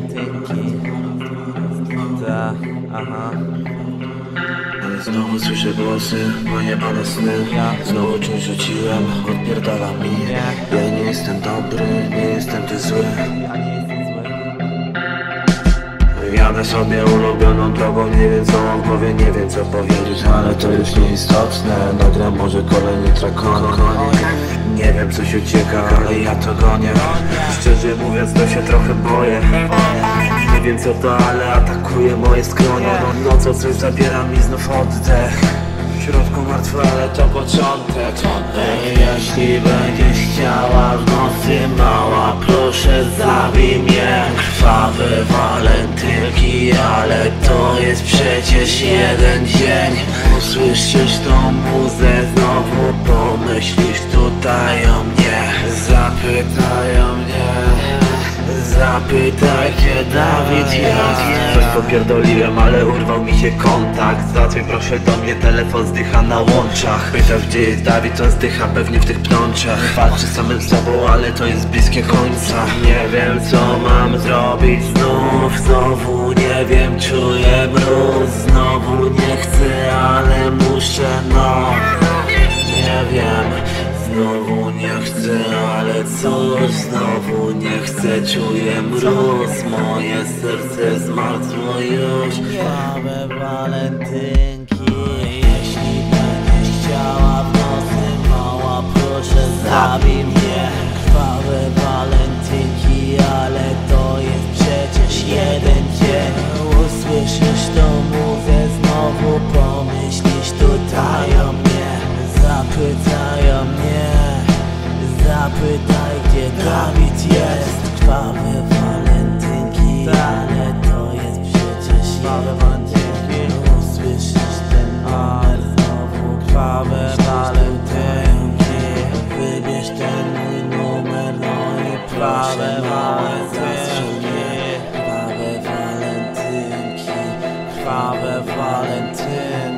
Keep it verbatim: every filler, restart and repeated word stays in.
walentynki. Ta, aha. Ale znowu słyszę głosy, moje bane sny. Znowu czymś rzuciłem, odpierdala mi. Ja nie jestem dobry, nie jestem ty zły. Jadę sobie ulubioną drogą, nie wiem co mam w głowie, nie wiem co powiedzieć, ale to już nieistotne. Nagram może kolejny track. Nie wiem coś ucieka, ale ja to gonię. Szczerze mówiąc to się trochę boję. Nie wiem co to, ale atakuje moje skronie. No co coś zabiera mi znów oddech. W środku martwy, ale to początek. Ej, jeśli będziesz chciała w nocy mała, proszę zabij mnie. Krwawe walentynki, ale to jest przecież jeden dzień. Usłyszysz tą muzę znowu, pomyślisz tutaj o mnie. Zapytają mnie, zapytaj gdzie Dawid jest. Coś popierdoliłem, ale urwał mi się kontakt. Zadzwoń proszę do mnie, telefon zdycha na łączach. Pytasz gdzie jest Dawid, on zdycha pewnie w tych pnączach. Walczy samym sobą, ale to jest bliskie końca. Nie wiem co mam zrobić znów. Znowu nie wiem, czuję mróz. Znowu nie chcę, ale muszę, no. Nie wiem. Znowu nie chcę, ale cóż, znowu nie chcę, czuję mróz. Moje serce zmartło już. Krwawe walentynki. Jeśli będziesz chciała w nocy mała, proszę zabij mnie. Krwawe walentynki, ale to jest przecież jeden dzień. Usłyszysz tą muzę znowu, pomyślisz tutaj o mnie. Zapytają mnie, zapytaj gdzie Dawid jest. Krwawe walentynki, ale to jest przecież krwawe walentynki. Usłyszysz ten numer znowu. Krwawe walentynki, wybierz ten mój numer, no i krwawe walentynki. Krwawe walentynki, krwawe walentynki.